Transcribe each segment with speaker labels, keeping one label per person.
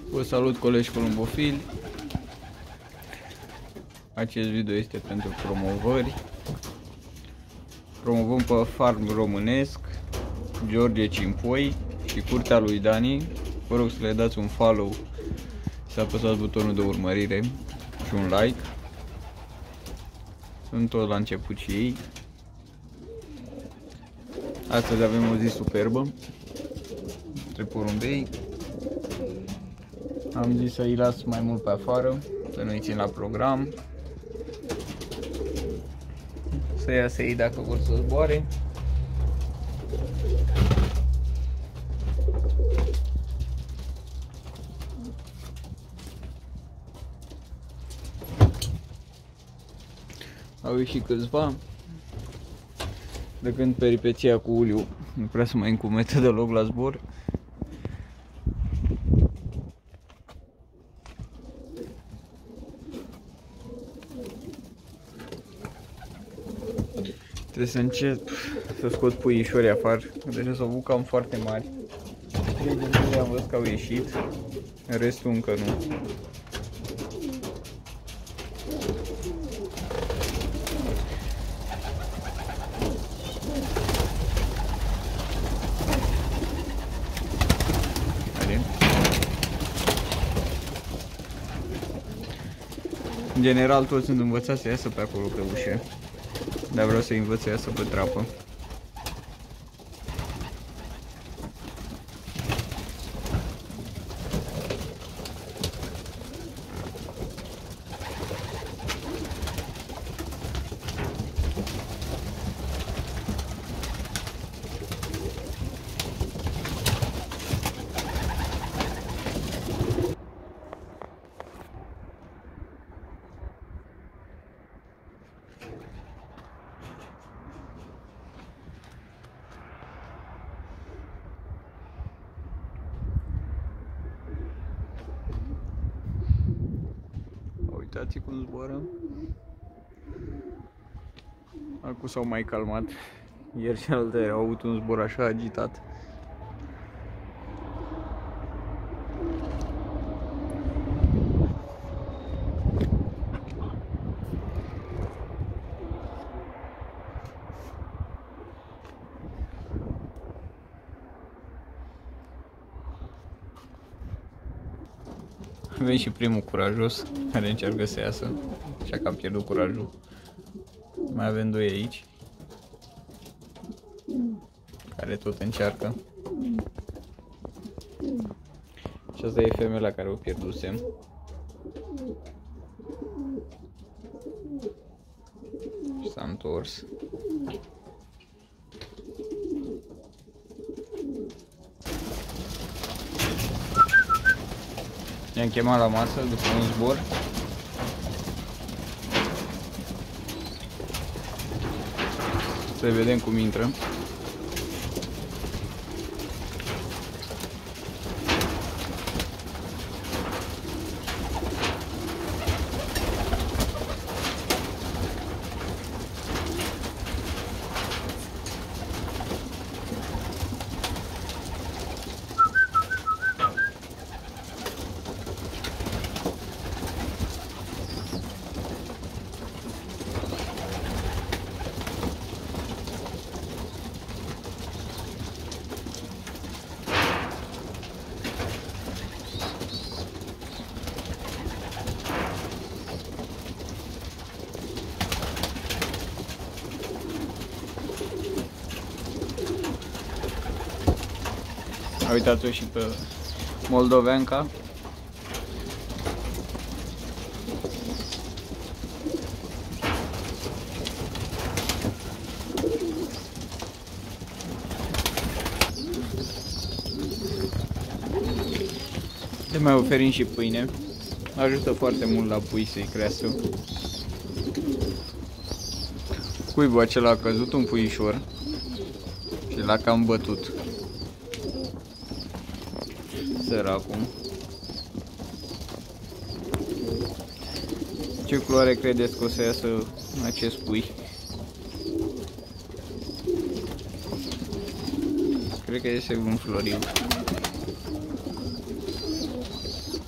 Speaker 1: Vă salut, colegi columbofili. Acest video este pentru promovări. Promovăm pe farm românesc, George Cimpoi și curtea lui Dani. Vă rog să le dați un follow, să apăsați butonul de urmărire și un like. Sunt tot la început și ei. Astăzi avem o zi superbă între porumbei. Am zis să-i las mai mult pe afară, să nu-i țin la program, să iasă ei dacă vor să zboare. Au ieșit câțiva. De când peripeția cu uliu nu prea să mai încumetă deloc la zbor. Trebuie să încep să scot puișori afară, deja s-au avut cam foarte mari. 3 din ele am văzut că au ieșit, restul încă nu. În general toți sunt învățați să iasă pe acolo pe ușă, dar vreau să-i învăț să iasă pe trapă. Uitați cum zboară. Acum s-au mai calmat. Ieri și alte au avut un zbor așa agitat. Avem și primul curajos care încearcă să iasă, așa că am pierdut curajul. Mai avem 2 aici care tot încearcă. Și asta e femeia care o pierdusem. Și s-a întors. I-am chemat la masă după un zbor. Să vedem cum intră. Uitați-o și pe moldoveanca. Le mai oferim și pâine. Ajută foarte mult la pui să-i crească. Cuibul acela a căzut un puișor și l-a cam bătut. Săracul. Ce culoare credeți că o să iasă acest pui? Cred că este un floriu.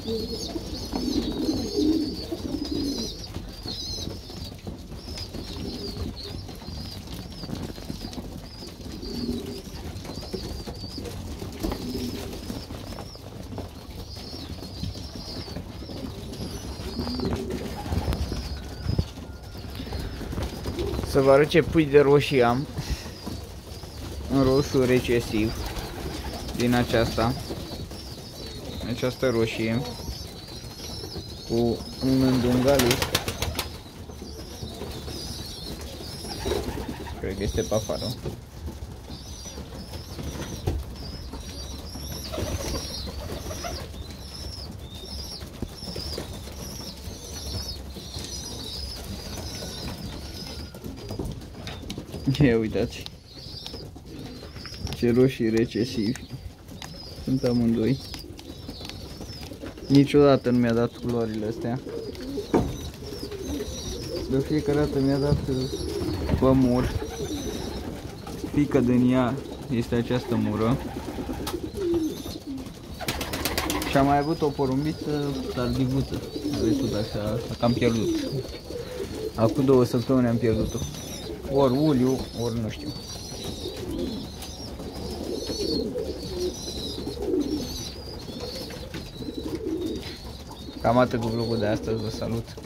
Speaker 1: Să vă arăt ce pui de roșii am. Un roșu recesiv din aceasta roșie cu un îndungalit. Cred că este pe afară. Ia uitați ce roșii recesivi sunt amândoi. Niciodată nu mi-a dat culorile astea. De fiecare dată mi-a dat pămur. Pică din ea este această mură. Și am mai avut o porumbiță tardivuță. Aveți tot așa, cam pierdut. Acum 2 săptămâni am pierdut-o. Ori uliu, ori nu știu. Cam atât cu vlogul de astăzi, vă salut!